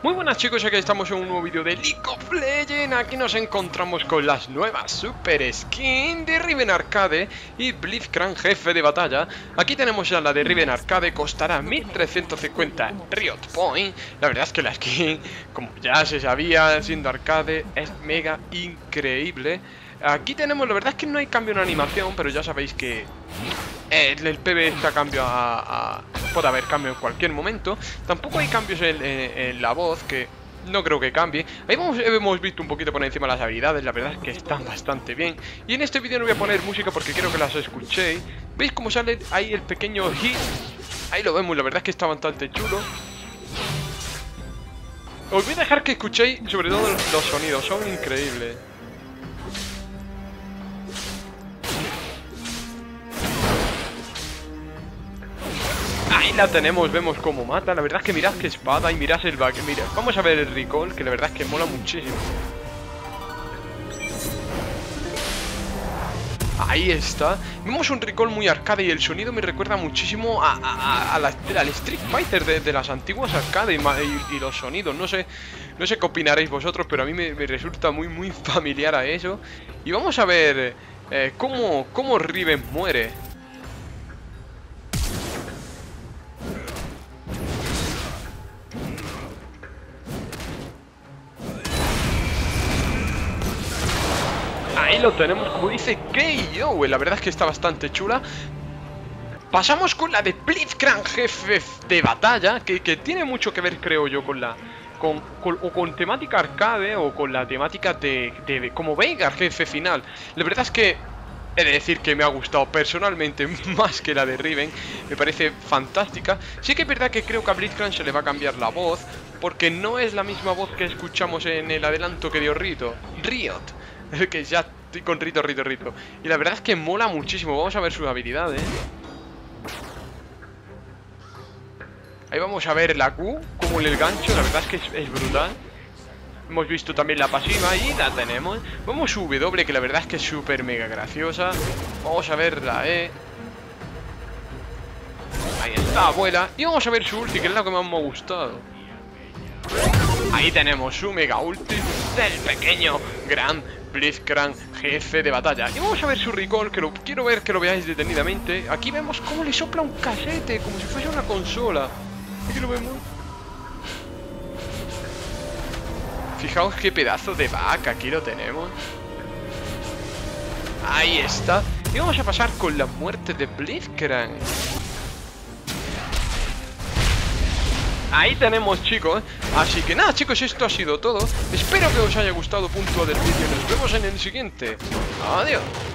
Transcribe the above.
Muy buenas chicos, aquí estamos en un nuevo vídeo de League of Legends. Aquí nos encontramos con las nuevas super skin de Riven Arcade y Blitzcrank jefe de batalla. Aquí tenemos ya la de Riven Arcade, costará 1350 Riot Point. La verdad es que la skin, como ya se sabía siendo arcade, es mega increíble. Aquí tenemos, la verdad es que no hay cambio en animación, pero ya sabéis que el PB está a cambio puede haber cambio en cualquier momento. Tampoco hay cambios en la voz, que no creo que cambie. Ahí hemos visto un poquito por encima las habilidades. La verdad es que están bastante bien. Y en este vídeo no voy a poner música porque quiero que las escuchéis. ¿Veis cómo sale ahí el pequeño hit? Ahí lo vemos, la verdad es que está bastante chulo. Os voy a dejar que escuchéis sobre todo los sonidos, son increíbles. Ahí la tenemos, vemos cómo mata. La verdad es que mirad qué espada y mirad el back. Mira, vamos a ver el recall, que la verdad es que mola muchísimo. Ahí está. Vemos un recall muy arcade y el sonido me recuerda muchísimo al Street Fighter de las antiguas arcade y los sonidos. No sé qué opinaréis vosotros, pero a mí me resulta muy familiar a eso. Y vamos a ver cómo Riven muere. Ahí lo tenemos, como dice KO. La verdad es que está bastante chula. Pasamos con la de Blitzcrank jefe de batalla, que tiene mucho que ver, creo yo, con temática arcade o con la temática de como Veigar jefe final. La verdad es que he de decir que me ha gustado personalmente más que la de Riven. Me parece fantástica. Sí que es verdad que creo que a Blitzcrank se le va a cambiar la voz, porque no es la misma voz que escuchamos en el adelanto que dio Riot. Que ya estoy con Rito. Y la verdad es que mola muchísimo. Vamos a ver sus habilidades. Ahí vamos a ver la Q, como el gancho. La verdad es que es brutal. Hemos visto también la pasiva y la tenemos. Vamos su W, que la verdad es que es súper mega graciosa. Vamos a ver la E. Ahí está, abuela. Y vamos a ver su ulti, que es la que más me ha gustado. Ahí tenemos su mega ulti del pequeño gran Blitzcrank jefe de batalla. Y vamos a ver su recall, que quiero ver que lo veáis detenidamente. Aquí vemos cómo le sopla un casete, como si fuese una consola. Aquí lo vemos. Fijaos qué pedazo de vaca, aquí lo tenemos. Ahí está. Y vamos a pasar con la muerte de Blitzcrank. Ahí tenemos, chicos. Así que nada, chicos, esto ha sido todo. Espero que os haya gustado punto del vídeo. Nos vemos en el siguiente. Adiós.